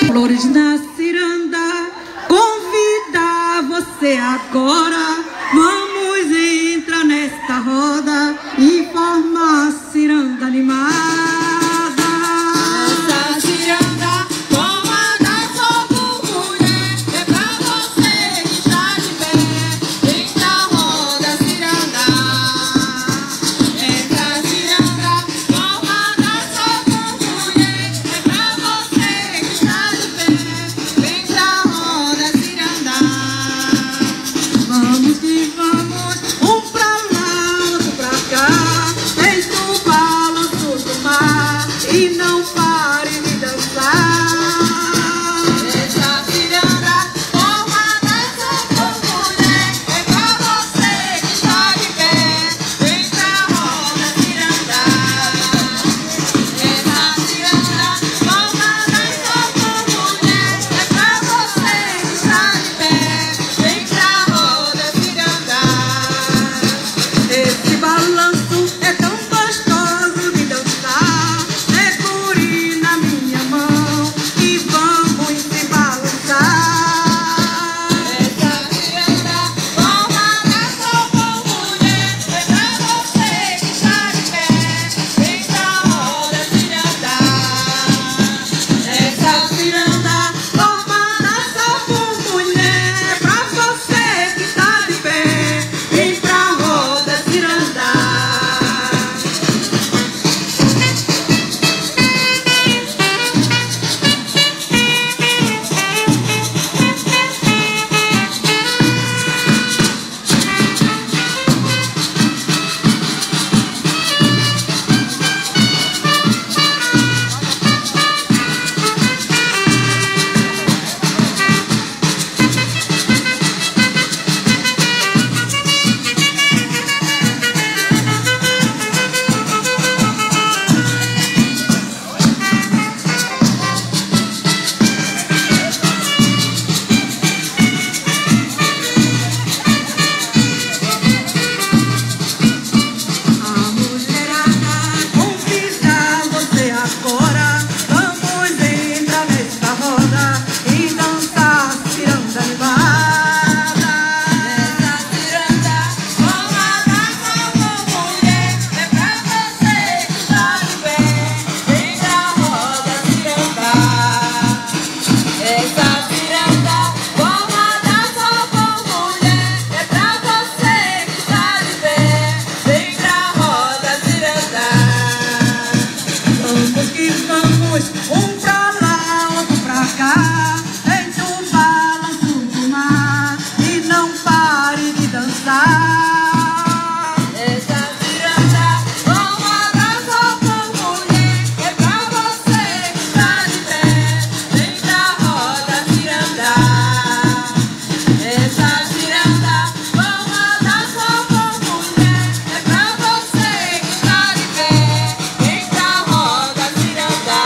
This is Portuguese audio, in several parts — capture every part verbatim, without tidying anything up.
Flores na ciranda, convidar você agora. Vamos entrar nesta roda e formar a ciranda animada. Essa ciranda comanda só por mulher, é pra você que está de pé. Vem pra roda ciranda. Essa ciranda comanda só por mulher, é pra você que está de pé. Vem pra roda ciranda. Vamos que vamos, um pra lá, outro pra cá. Feito o balanço do mar e não pare de dançar. Essa ciranda comanda só por mulher, é pra você que está de pé. Vem pra roda ciranda. Essa ciranda comanda só por mulher, é pra você que está de pé. Vem pra roda ciranda. Esse balanço é tão gostoso de dançar. Segure na minha mão e vamos se balançar. Essa ciranda comanda só por mulher, é pra você que está de pé. Vem pra roda ciranda. Essa ciranda formada só por mulher, pra você que tá de pé, vem pra roda ciranda. A mulherada convida você agora. Vamos entrar nesta roda e dançar ciranda animada. Essa ciranda comanda só por mulher, é pra você que está de pé. Vem pra roda ciranda. Essa ciranda comanda só por mulher, é pra você que está de pé. Vem pra roda ciranda. Vamos que vamos, um pra lá, outro pra cá. Feito um balanço do mar e não pare de dançar. Essa ciranda comanda só por mulher, é pra você que está de pé. Vem pra roda ciranda. Essa ciranda comanda só por mulher, é pra você que está de pé. Vem pra roda ciranda.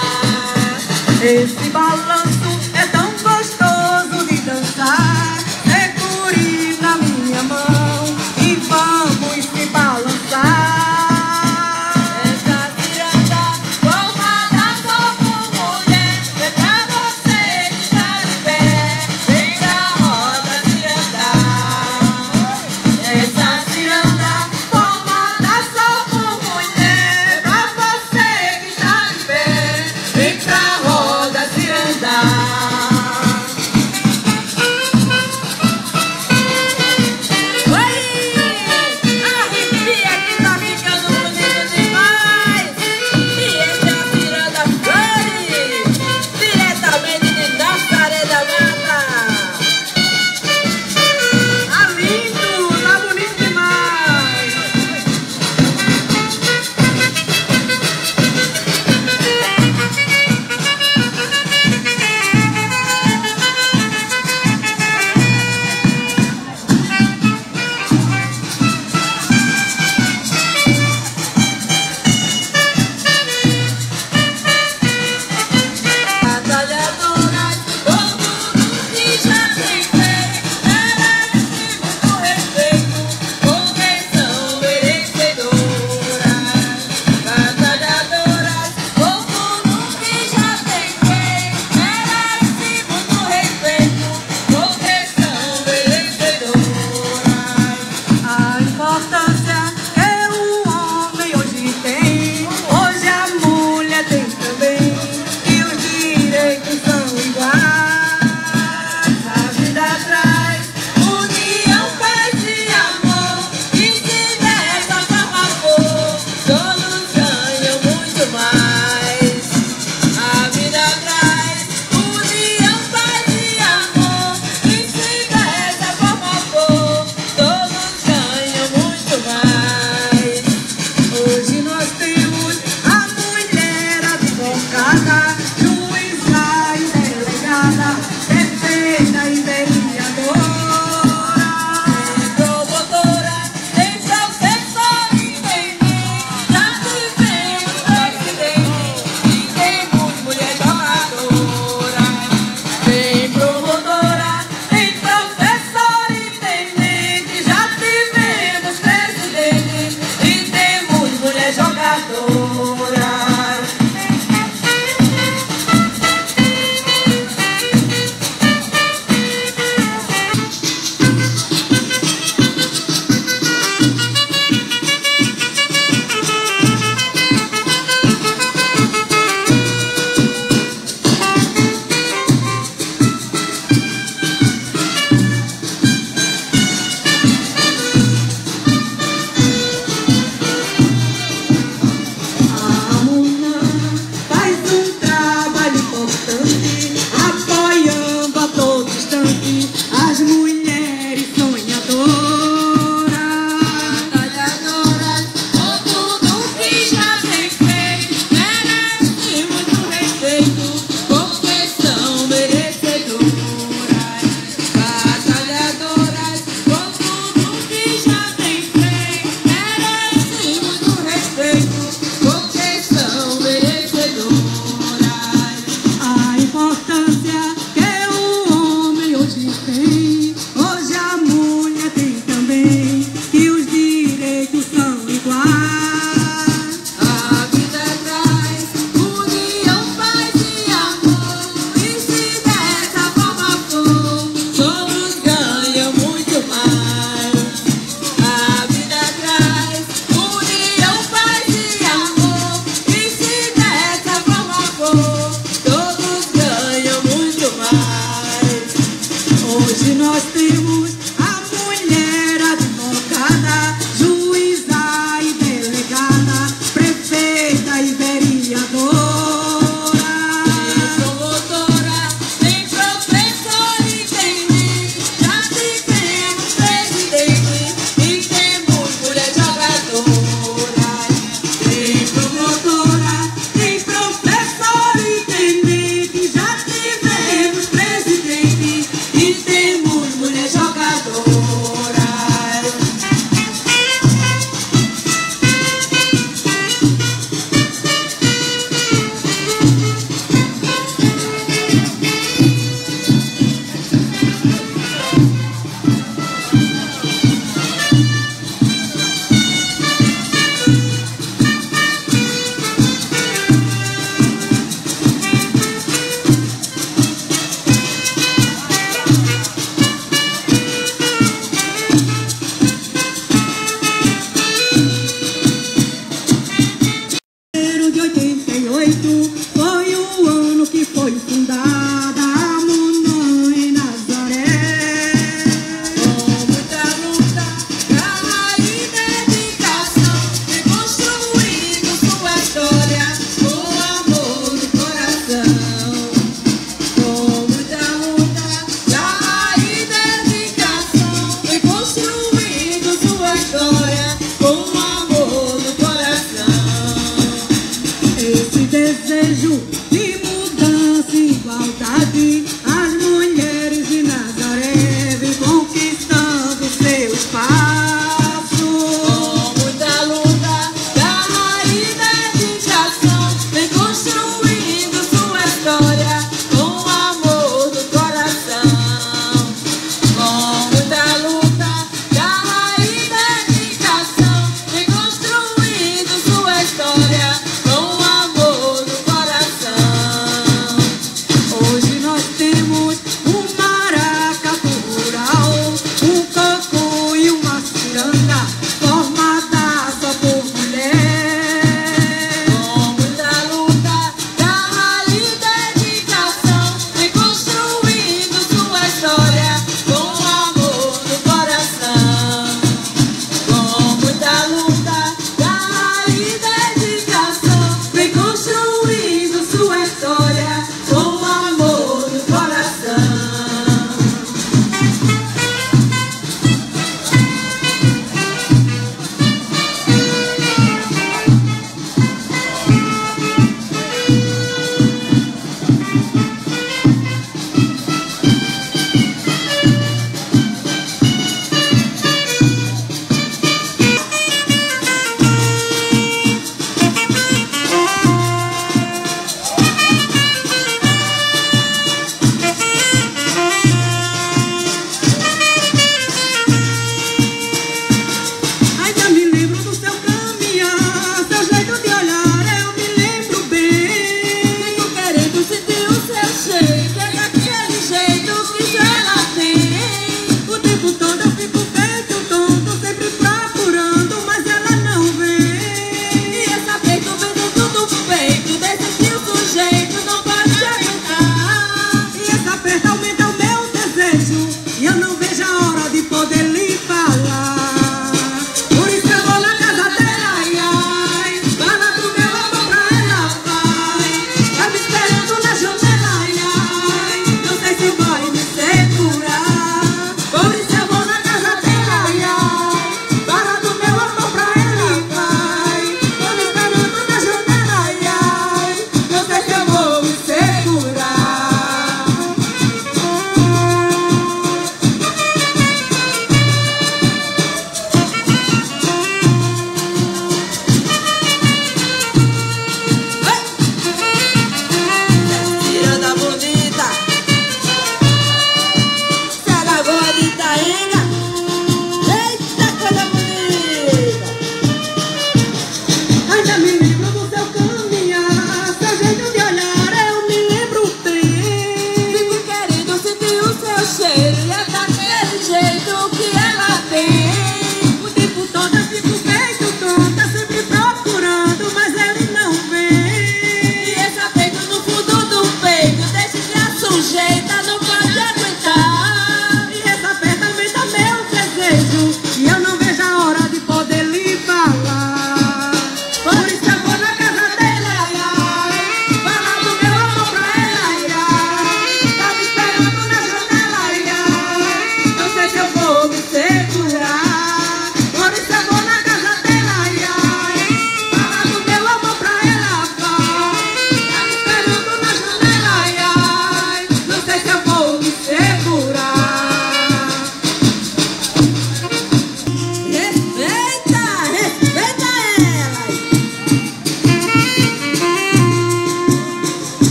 Esse balanço é tão gostoso de dançar. Segure na minha mão e vamos se balançar. Essa ciranda comanda só por mulher, é pra você que está de pé. Vem pra roda ciranda. Essa ciranda comanda só por mulher, é pra você que está de pé. Vem pra roda ciranda. perfeita e bem